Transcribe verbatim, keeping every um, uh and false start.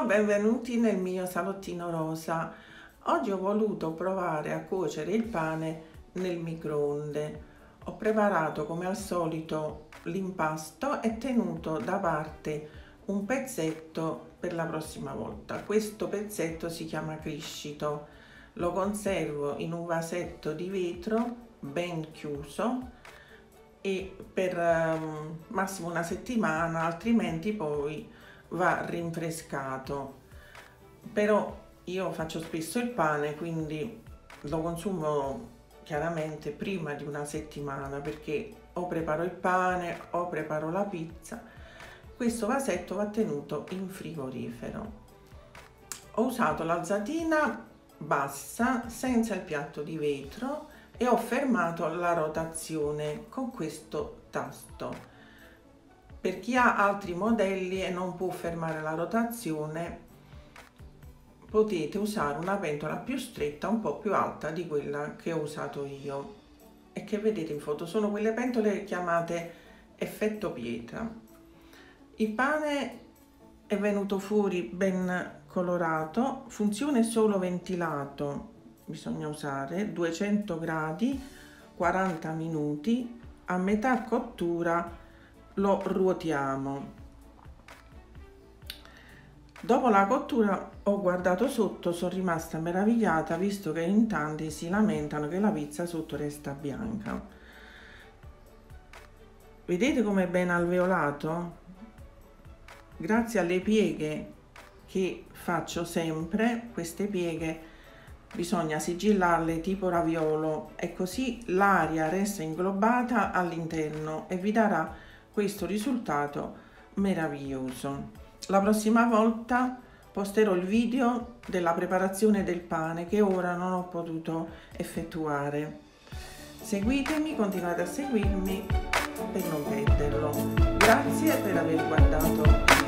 Buongiorno, benvenuti nel mio salottino rosa. Oggi ho voluto provare a cuocere il pane nel microonde. Ho preparato come al solito l'impasto e tenuto da parte un pezzetto per la prossima volta. Questo pezzetto si chiama criscito. Lo conservo in un vasetto di vetro ben chiuso e per um, massimo una settimana, altrimenti poi va rinfrescato. Però io faccio spesso il pane, quindi lo consumo chiaramente prima di una settimana, perché o preparo il pane o preparo la pizza. Questo vasetto va tenuto in frigorifero. Ho usato l'alzatina bassa senza il piatto di vetro e ho fermato la rotazione con questo tasto. Per chi ha altri modelli e non può fermare la rotazione, potete usare una pentola più stretta, un po' più alta di quella che ho usato io e che vedete in foto. Sono quelle pentole chiamate effetto pietra. Il pane è venuto fuori ben colorato, funzione solo ventilato, bisogna usare duecento gradi, quaranta minuti, a metà cottura lo ruotiamo. Dopo la cottura ho guardato sotto, sono rimasta meravigliata visto che in tanti si lamentano che la pizza sotto resta bianca. Vedete com'è ben alveolato? Grazie alle pieghe che faccio sempre, queste pieghe bisogna sigillarle tipo raviolo e così l'aria resta inglobata all'interno e vi darà questo risultato meraviglioso. La prossima volta posterò il video della preparazione del pane che ora non ho potuto effettuare. Seguitemi, continuate a seguirmi per non perderlo. Grazie per aver guardato.